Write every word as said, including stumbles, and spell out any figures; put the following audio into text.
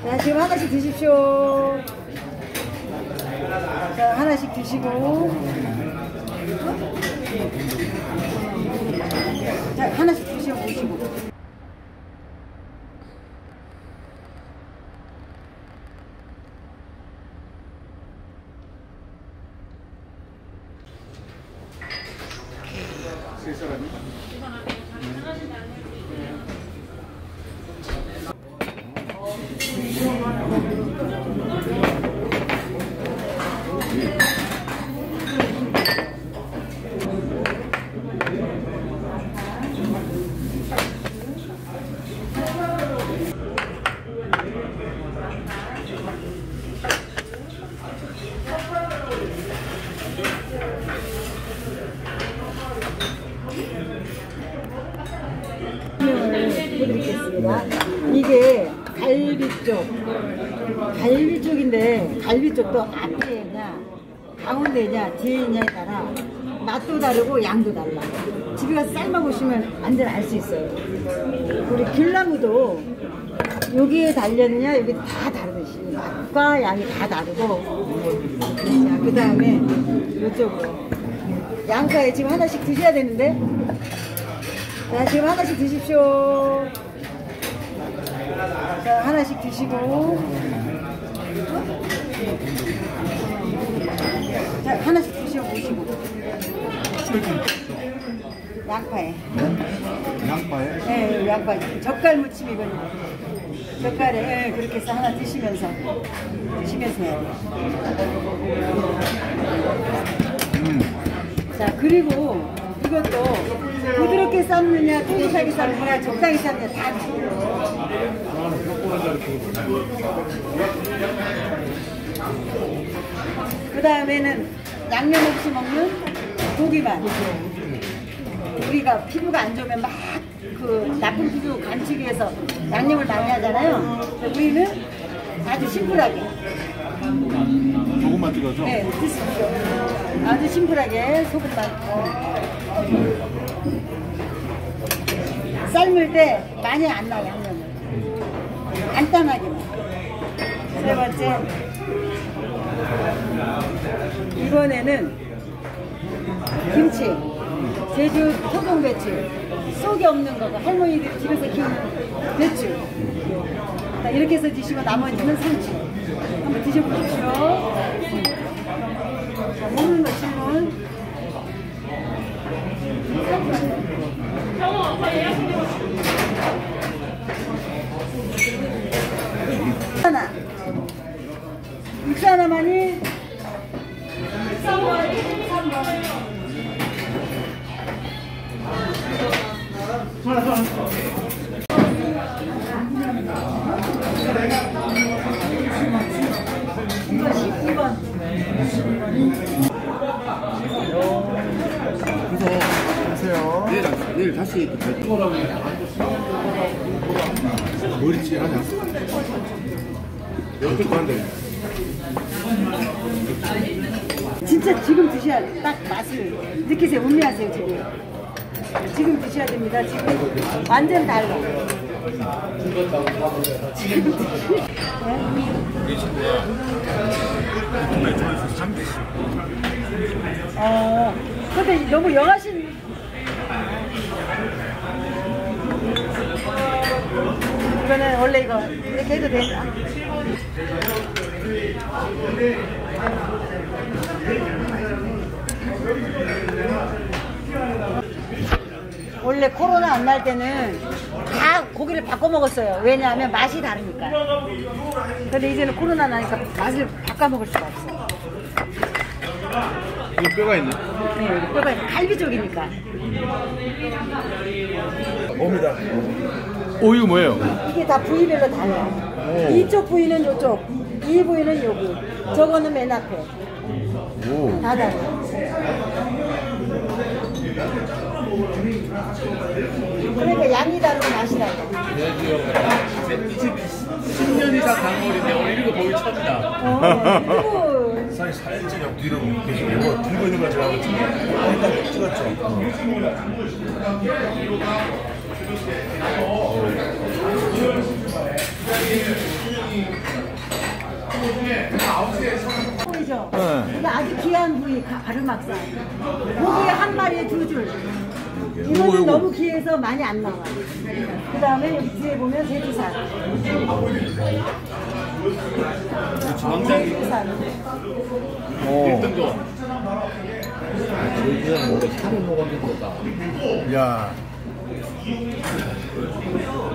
자, 지금 하나씩 드십시오. 자, 하나씩 드시고. 자, 하나씩 드시고 보시고. 세 사람이? 보여드리겠습니다. 이게 갈비 쪽, 갈비 쪽인데 갈비 쪽도 앞에냐, 가운데냐, 뒤에냐에 따라 맛도 다르고 양도 달라. 집에 가서 삶아보시면 완전 알 수 있어요. 우리 귤나무도 여기에 달렸냐, 여기 다 다르듯이 맛과 양이 다 다르고. 자, 그 다음에 이쪽으로 양파에 지금 하나씩 드셔야 되는데. 자, 지금 하나씩 드십시오. 자, 하나씩 드시고. 자, 하나씩 드시고 보시고. 양파에. 양파에? 네, 양파. 젓갈 무침이거든요. 젓갈에, 네, 그렇게 해서 하나 드시면서, 드시면서 해야 돼요. 음. 자, 그리고 이것도 부드럽게 삶느냐, 쫄깃하게 삶느냐, 적당히 삶느냐 다 달라요. 그 다음에는 양념 없이 먹는 고기만. 우리가 피부가 안 좋으면 막 그 나쁜 피부 감추기 위해서 양념을 많이 하잖아요. 우리는 아주 심플하게. 조금만 찍어서? 네, 드십시오. 아주 심플하게 소금만. 삶을 때 많이 안 나, 양념을. 간단하게만. 세 번째, 이번에는 김치, 제주 토종배추, 속이 없는 거가 할머니들이 집에서 키우는 배추. 자, 이렇게 해서 드시고 나머지는 상추. 한번 드셔보십시오. 자, 먹는 거 질문. 하나. 육수 하나만이 삼 번. 삼 번. 이거 십이 번. 안녕하세요. 내일, 내일 다시 머리찌 하냐? 연습 한대. 진짜 지금 드셔야 돼. 딱 맛을 느끼세요. 음미하세요. 지금 지금 드셔야 됩니다. 지금 완전 달라. 지금 드시... 어, 근데 너무 영하신. 이거는 원래 이거 이렇게 해도 되나? 원래 코로나 안 날 때는 다 고기를 바꿔 먹었어요. 왜냐하면 맛이 다르니까. 근데 이제는 코로나 나니까 맛을 바꿔 먹을 수가 없어요. 이거 뼈가 있네. 네, 뼈가 갈비 쪽이니까. 옵니다. 오, 이거 뭐예요? 이게 다 부위별로 달라요. 오. 이쪽 부위는 이쪽, 이 부위는 여기, 저거는 맨 앞에. 오. 다 달라요. 그러니까 양이 다르고 맛이 달라요. 십 년 이상 단골인데 오늘 이런 거 보기 처음이다. 어, 사실 사진 찍어 뒤로 계시고 이거 들고 있는 걸 제가 일단 찍었죠. 보이죠? 네. 이게 아주 귀한 부위 가- 가르막살. 고기 한 마리에 두 줄. 요거, 이거는 요거. 너무 귀해서 많이 안 나와. 그 다음에 여기 뒤에 보면 제주살. 주방장이 제주살. 오. 어. 등급. 저희는 뭐 살이 먹었는 거다. 야.